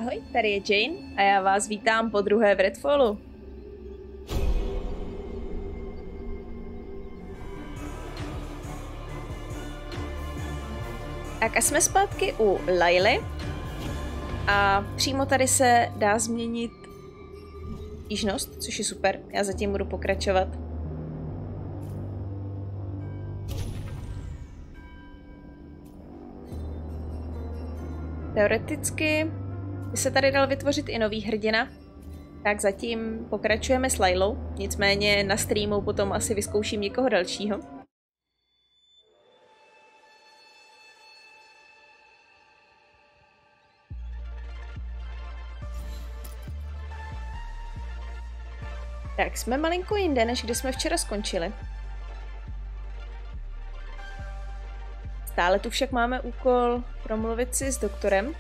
Ahoj, tady je Jane a já vás vítám po druhé v Redfallu. Tak a jsme zpátky u Layly a přímo tady se dá změnit tížnost, což je super. Já zatím budu pokračovat. Teoreticky by se tady dal vytvořit i nový hrdina, tak zatím pokračujeme s Laylou, nicméně na streamu potom asi vyzkouším někoho dalšího. Tak jsme malinko jinde, než kde jsme včera skončili. Stále tu však máme úkol promluvit si s doktorem.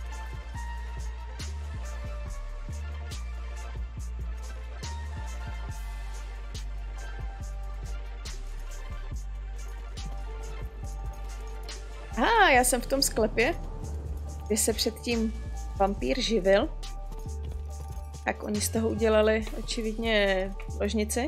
Aha, já jsem v tom sklepě, kde se předtím vampír živil. Tak oni z toho udělali očividně ložnici.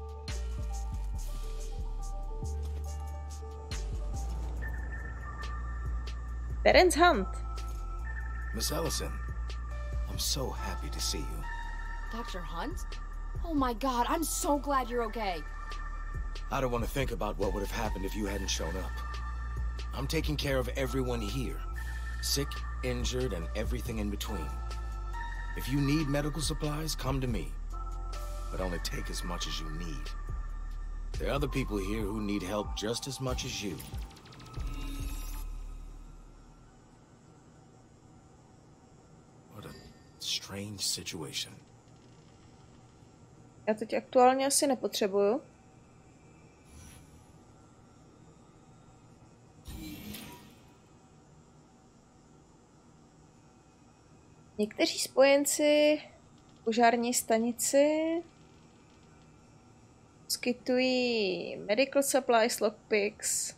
Terence Hunt. Miss Ellison, I'm so happy to see you. Dr. Hunt? Oh my god, I'm so glad you're okay. I don't want to think about what would have happened if you hadn't shown up. I'm taking care of everyone here. Sick, injured, and everything in between. If you need medical supplies, come to me. But only take as much as you need. There are other people here who need help just as much as you. What a strange situation. Já teď aktuálně asi nepotřebuju. Někteří spojenci požární stanici poskytují medical supplies, lockpicks,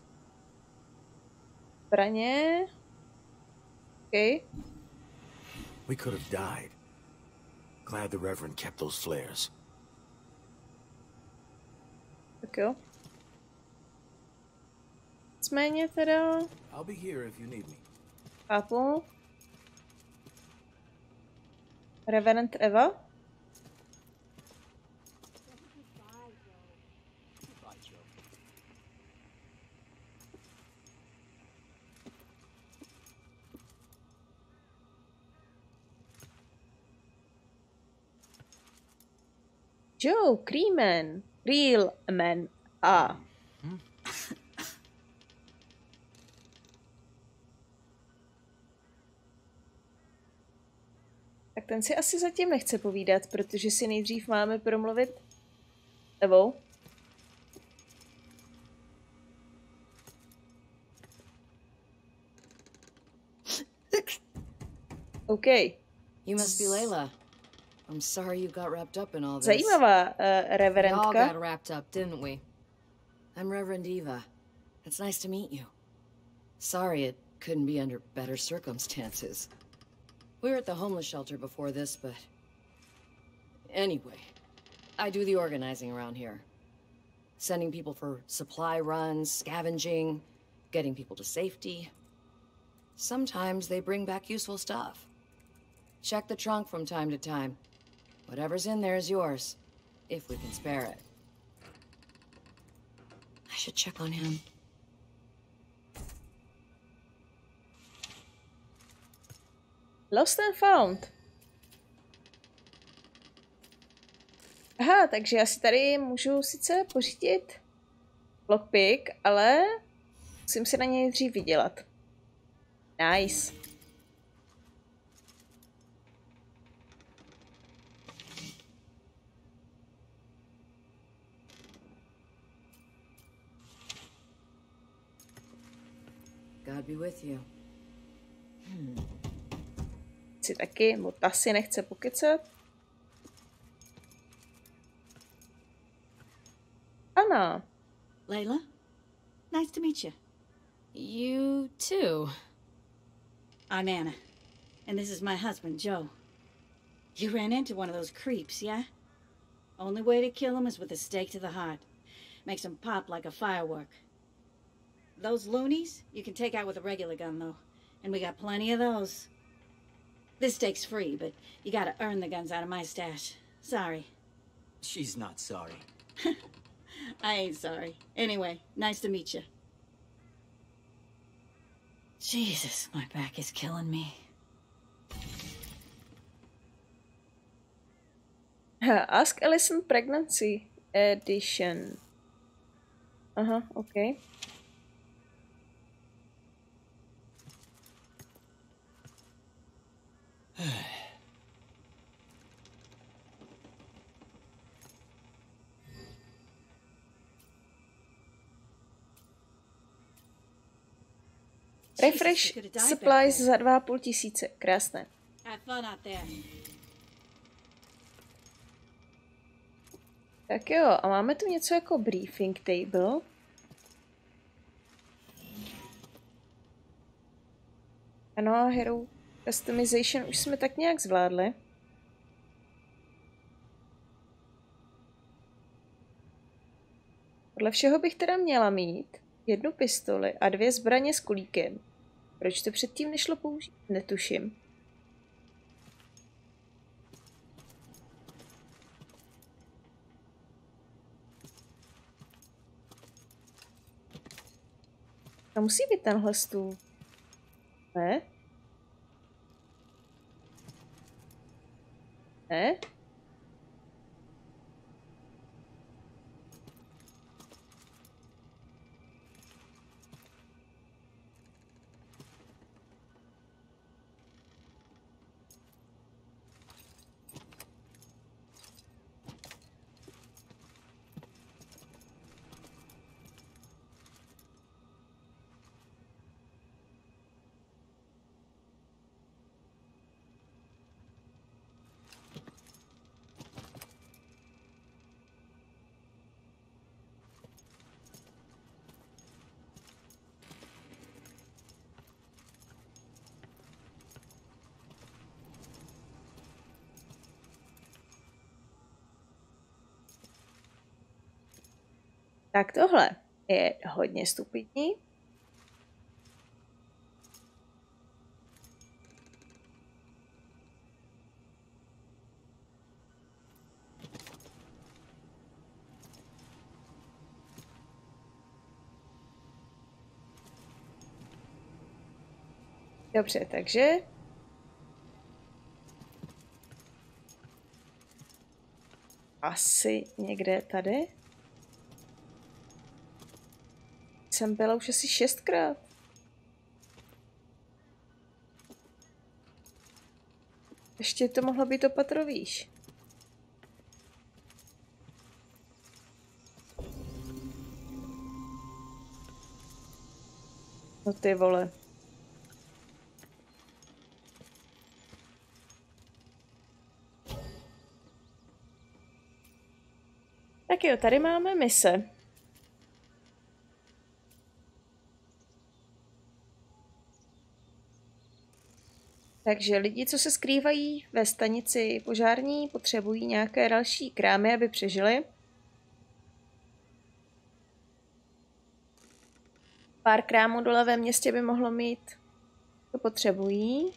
zbraně. Okay. We could have died. Glad the Reverend kept those flares. Tak jo. Nicméně teda... I'll be here if you need me. Chápu. Reverend Eva? Joe, Creeman, Real Man A. Tak ten si asi zatím nechce povídat, protože si nejdřív máme promluvit s Evou. OK. You must be Layla. I'm sorry you got wrapped up in all this. Zajímavá We all reverendka. got wrapped up, didn't we? I'm Reverend Eva. It's nice to meet you. Sorry it couldn't be under better circumstances. We were at the homeless shelter before this, but... Anyway, I do the organizing around here. Sending people for supply runs, scavenging, getting people to safety. Sometimes they bring back useful stuff. Check the trunk from time to time. Whatever's in there is yours, if we can spare it. I should check on him. Lost and found. Aha, takže já si tady můžu sice pořídit lockpick, ale musím si na něj nejdřív vydělat. Nice. God be with you. Si taky, bo ta si nechce pokecat. Anna. Layla, nice to meet you. You too. I'm Anna. And this is my husband, Joe. You ran into one of those creeps, yeah? Only way to kill him is with a stake to the heart. Makes him pop like a firework. Those loonies, you can take out with a regular gun, though. And we got plenty of those. This stake's free, but you gotta earn the guns out of my stash. Sorry. She's not sorry. I ain't sorry. Anyway, nice to meet you. Jesus, my back is killing me. Ask Allison Pregnancy Edition. Aha, okay. Refresh supplies za 2,5 tisíce. Krásné. Have fun out there. Tak jo, a máme tu něco jako briefing table. Ano, hero customization už jsme tak nějak zvládli. Podle všeho bych teda měla mít 1 pistoli a 2 zbraně s kulíkem. Proč to předtím nešlo použít? Netuším. A musí být tenhle stůl. Ne? Ne? Tak tohle je hodně stupidní. Dobře, takže asi někde tady. Jsem byla už asi 6krát. Ještě to mohlo být opatro výš. No ty vole. Tak jo, tady máme mise. Takže lidi, co se skrývají ve stanici požární, potřebují nějaké další krámy, aby přežili. Pár krámů dole ve městě by mohlo mít. To potřebují.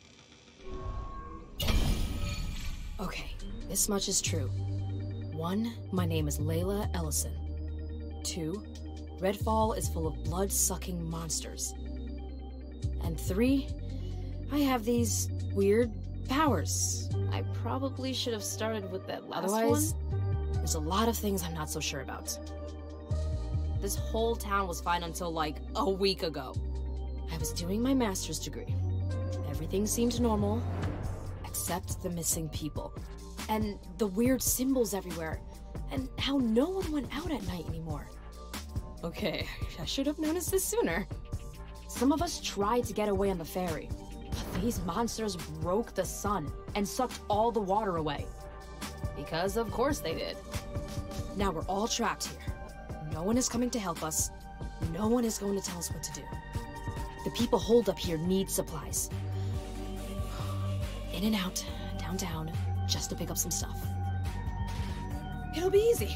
Okay, this much is true. 1, my name is Layla Ellison. 2, Redfall is full of blood-sucking monsters. And 3, I have these weird powers. I probably should have started with that last one. There's a lot of things I'm not so sure about. This whole town was fine until like a week ago. I was doing my master's degree. Everything seemed normal, except the missing people. And the weird symbols everywhere. And how no one went out at night anymore. Okay, I should have noticed this sooner. Some of us tried to get away on the ferry. But these monsters broke the sun and sucked all the water away. Because of course they did. Now we're all trapped here. No one is coming to help us. No one is going to tell us what to do. The people holed up here need supplies. In and out, downtown, just to pick up some stuff. It'll be easy.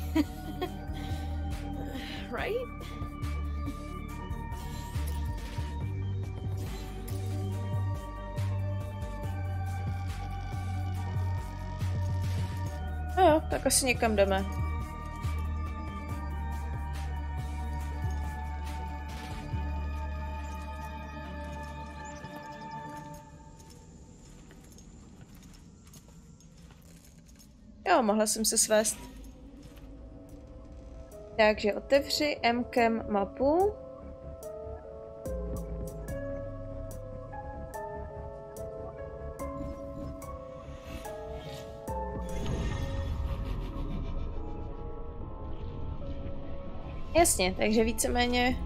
Right? No jo, tak asi někam jdeme. Jo, mohla jsem se svést. Takže otevři M-Cam mapu. Jasně, takže víceméně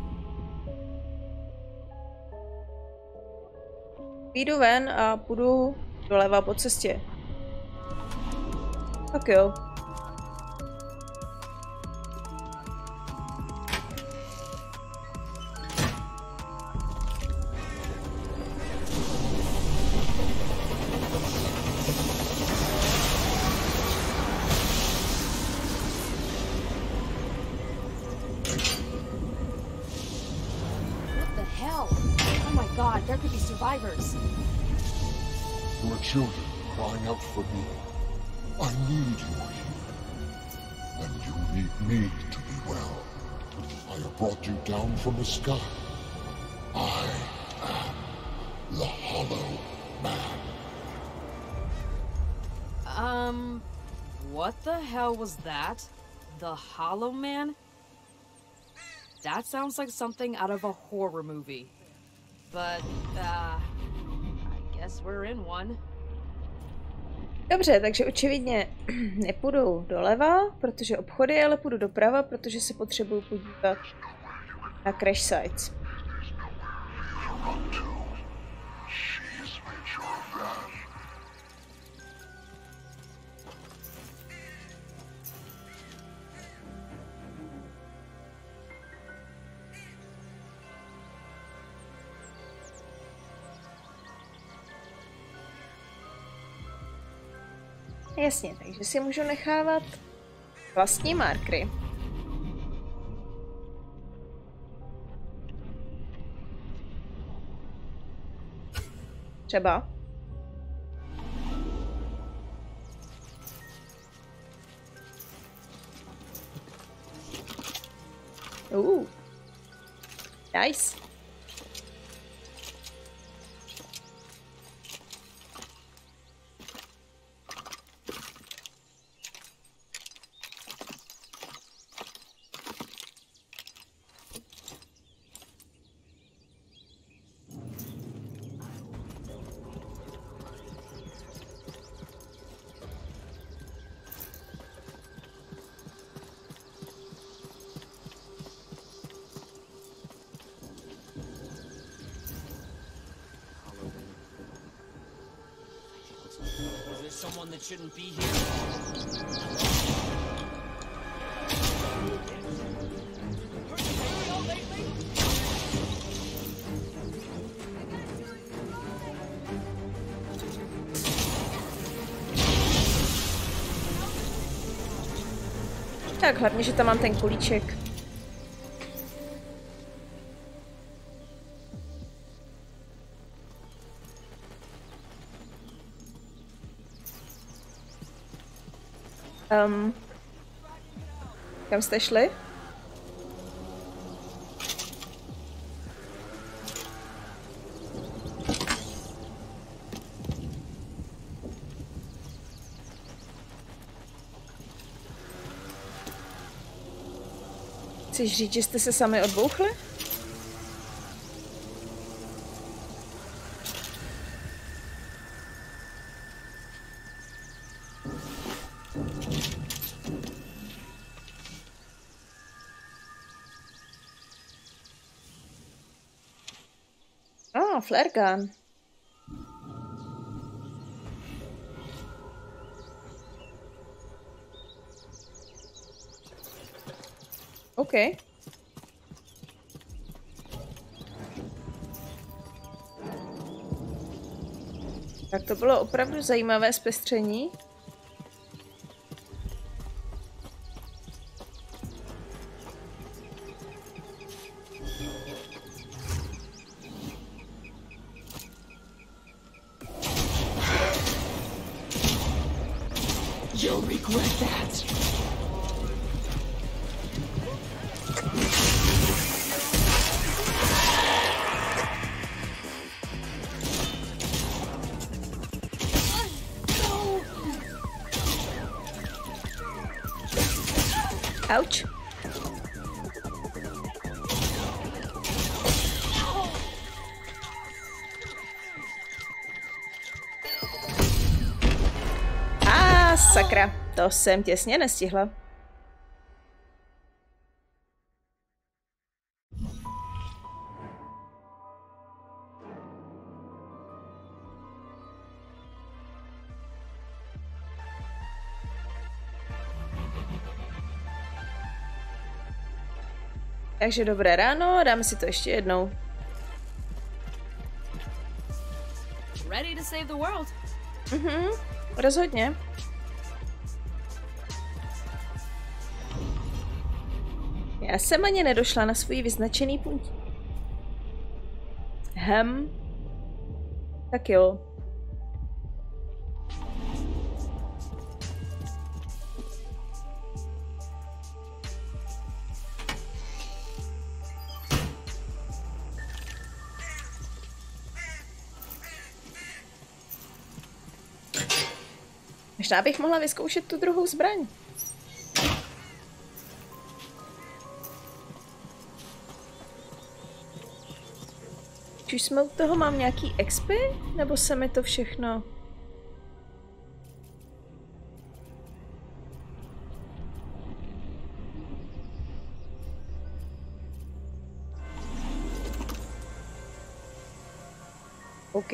vyjdu ven a půjdu doleva po cestě. Tak jo. There could be survivors. Your children crying out for me. I need you here. And you need me to be well. I have brought you down from the sky. I am the Hollow Man. What the hell was that? The Hollow Man? That sounds like something out of a horror movie. But, I guess we're in one. Dobře, takže očividně nepůjdu doleva, protože obchody, ale půjdu doprava, protože se potřebuju podívat na crash sites. Jasně, takže si můžu nechávat vlastní markery. Třeba. Nice. Someone that shouldn't be here. Tak hlavně, že tam mám ten kulíček. Kam jste šli? Chceš říct, že jste se sami odbouchli? Flare gun. OK. Tak to bylo opravdu zajímavé zpestření. You'll regret that. Auč. Sakra, to jsem těsně nestihla. Takže dobré ráno, dáme si to ještě jednou. Ready to save the world. Rozhodně. Já jsem ani nedošla na svůj vyznačený punkt. Tak jo. Možná bych mohla vyzkoušet tu druhou zbraň. Už jsme u toho, mám nějaký expy? Nebo se mi to všechno... OK.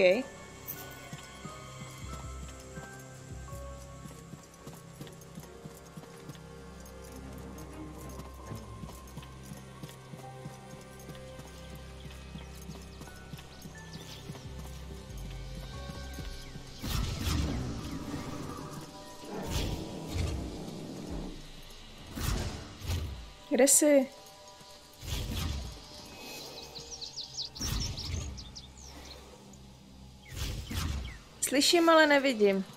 Kde jsi? Slyším, ale nevidím.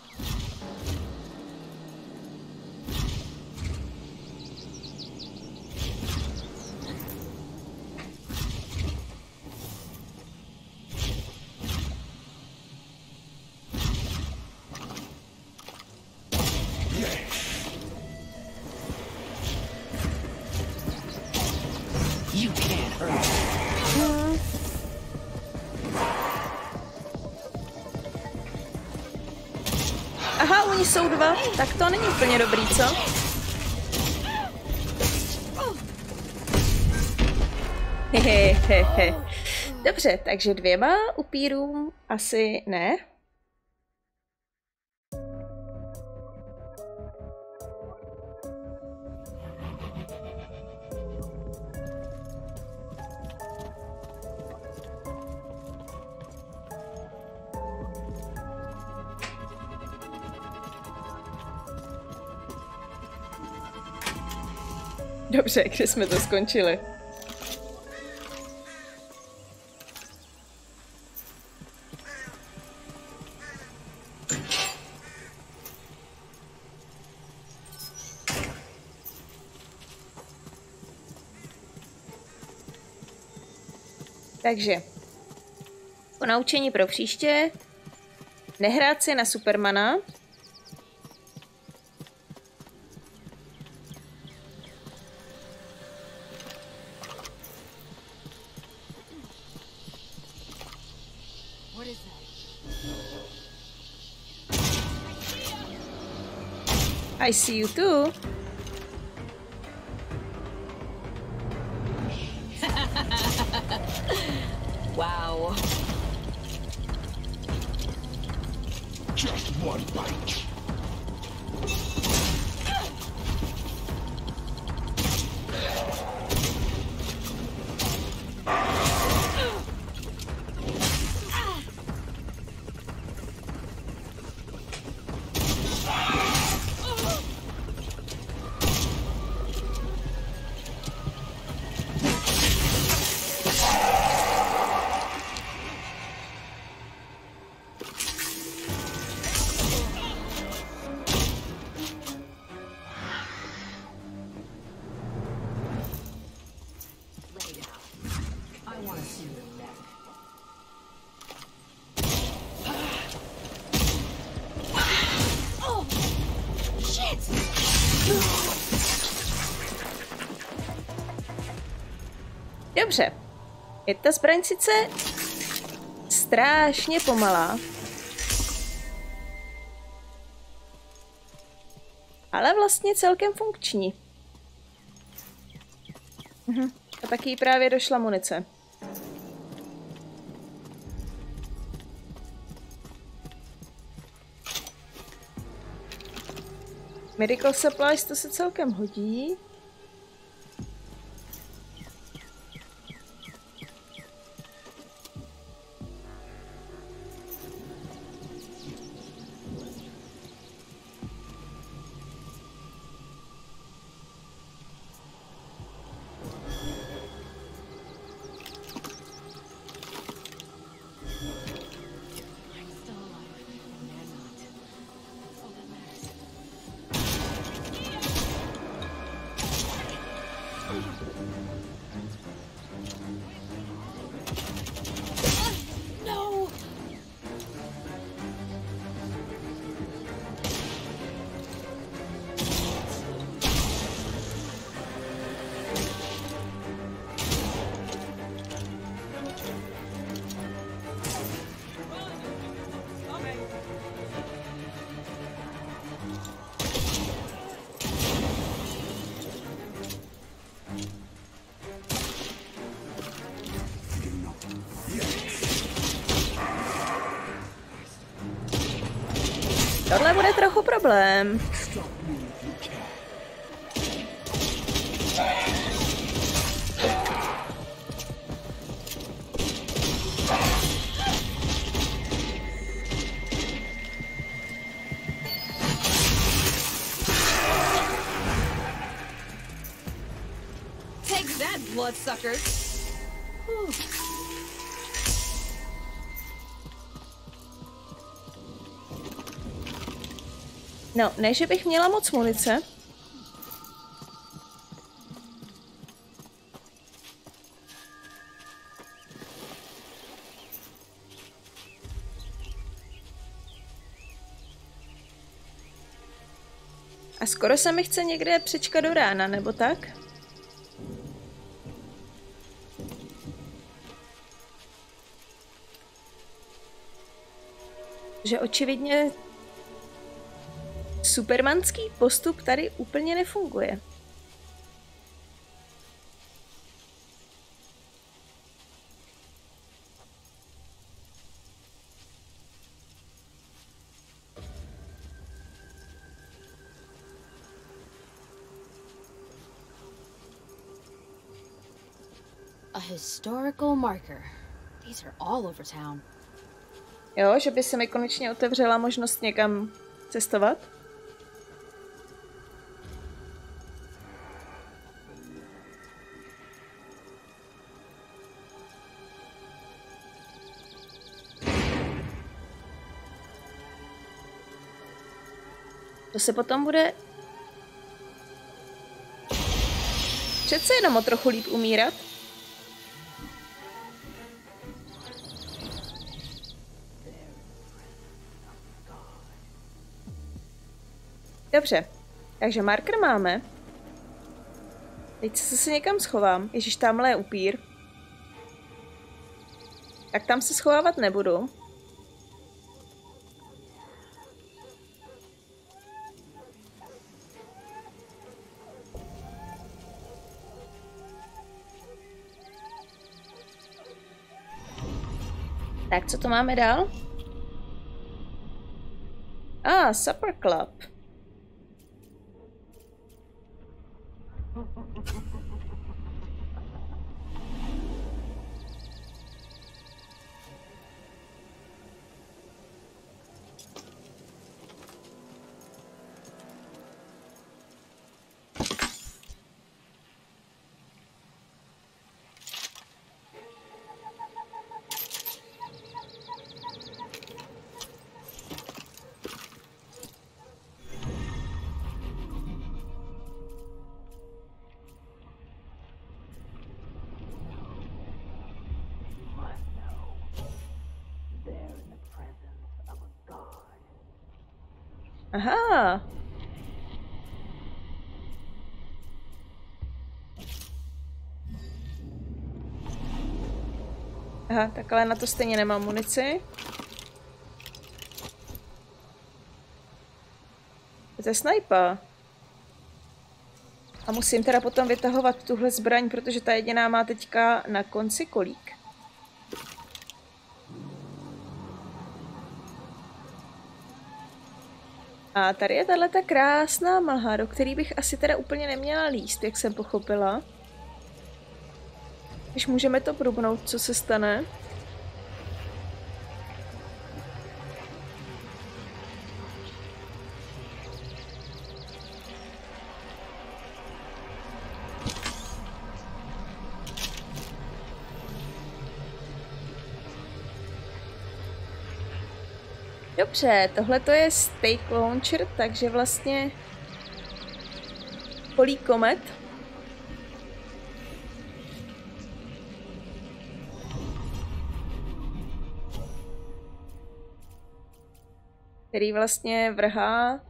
Aha, oni jsou dva. Tak to není úplně dobrý, co? Hehehehe. Dobře, takže 2 upírům asi ne. Dobře, kde jsme to skončili? Takže, ponaučení pro příště, nehrát si na Supermana. I see you too. Wow. Just one bite. Dobře. Je ta zbraň sice strašně pomalá, ale vlastně celkem funkční. A taky jí právě došla munice. Medical supplies, to se celkem hodí. Tohle bude trochu problém. Take that, bloodsuckers. No, ne, že bych měla moc munice. A skoro se mi chce někde přečkat do rána, nebo tak? Že očividně supermanský postup tady úplně nefunguje. A historical marker. These are all over town. Jo, že by se mi konečně otevřela možnost někam cestovat. To se potom bude přece jenom o trochu líp umírat. Dobře, takže marker máme. Teď se zase někam schovám. Ježíš, tamhle je upír. Tak tam se schovávat nebudu. Tak, co to máme dál? Supper Club. Aha. Aha, tak ale na to stejně nemám munici. To je snajpa. A musím teda potom vytahovat tuhle zbraň, protože ta jediná má teďka na konci kolík. A tady je tahleta krásná mlha, do který bych asi teda úplně neměla líst, jak jsem pochopila. Když můžeme to průbnout, co se stane. Dobře, tohle to je Stake Launcher, takže vlastně kolí komet. Který vlastně vrhá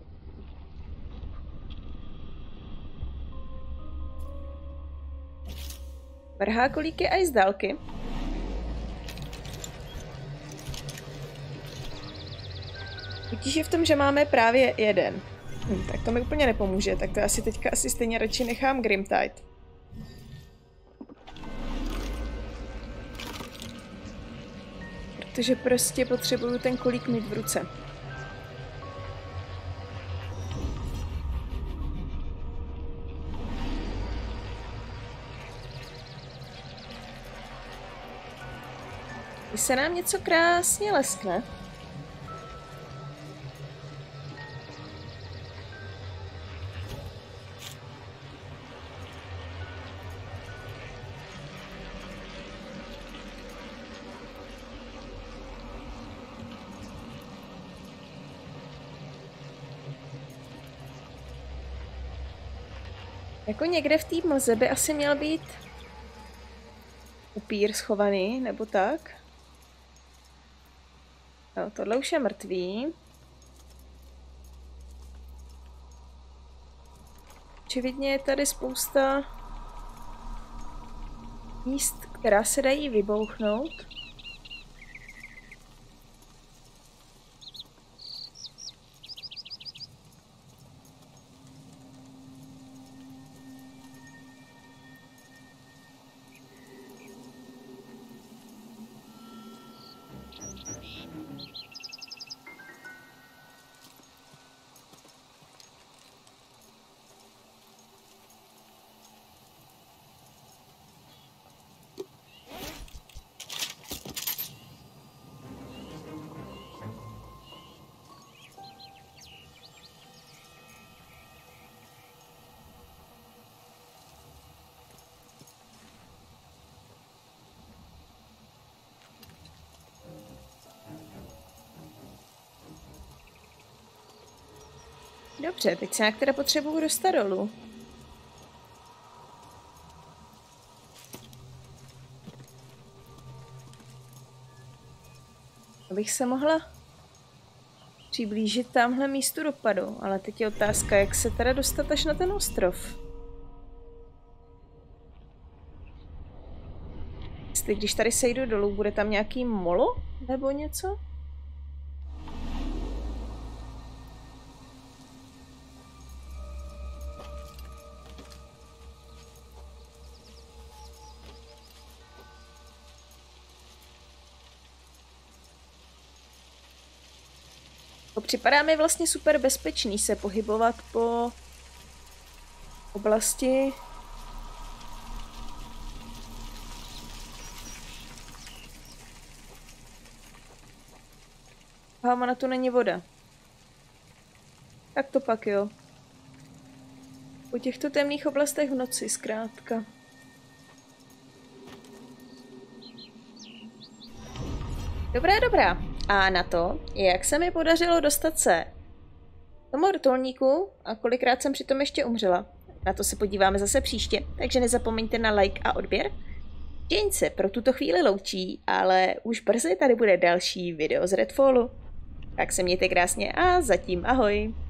kolíky i z dálky. Potíž je v tom, že máme právě jeden. Tak to mi úplně nepomůže, tak to asi teďka stejně radši nechám Grimtide. Protože prostě potřebuju ten kolík mít v ruce. Když se nám něco krásně leskne, jako někde v té mlze by asi měl být upír schovaný, nebo tak. No, tohle už je mrtvý. Očividně je tady spousta míst, která se dají vybouchnout. Dobře, teď se nějak teda potřebuju dostat dolů. Abych se mohla přiblížit tamhle místu dopadu, ale teď je otázka, jak se teda dostat až na ten ostrov. Jestli když tady sejdu dolů, bude tam nějaký molo nebo něco? Připadá mi vlastně super bezpečný se pohybovat po oblasti. Aha, na to není voda. Tak to pak jo. Po těchto temných oblastech v noci zkrátka. Dobrá, dobrá. A na to, jak se mi podařilo dostat se tomu vrtulníku a kolikrát jsem přitom ještě umřela. Na to se podíváme zase příště, takže nezapomeňte na like a odběr. Jane se pro tuto chvíli loučí, ale už brzy tady bude další video z Redfallu. Tak se mějte krásně a zatím ahoj.